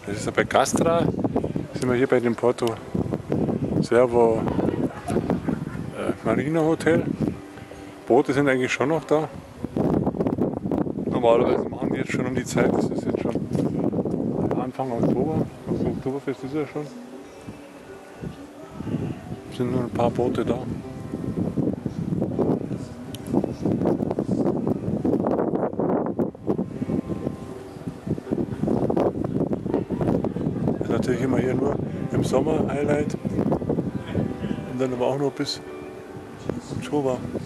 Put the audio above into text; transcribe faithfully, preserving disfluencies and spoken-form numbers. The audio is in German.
Das ist ja bei Castra, sind wir hier bei dem Porto Servo äh, Marina Hotel. Boote sind eigentlich schon noch da. Normalerweise machen die jetzt schon um die Zeit, das ist jetzt schon Anfang Oktober, das Oktoberfest ist ja schon. Es sind nur ein paar Boote da. Das ist natürlich immer hier nur im Sommer Highlight und dann aber auch nur bis Oktober.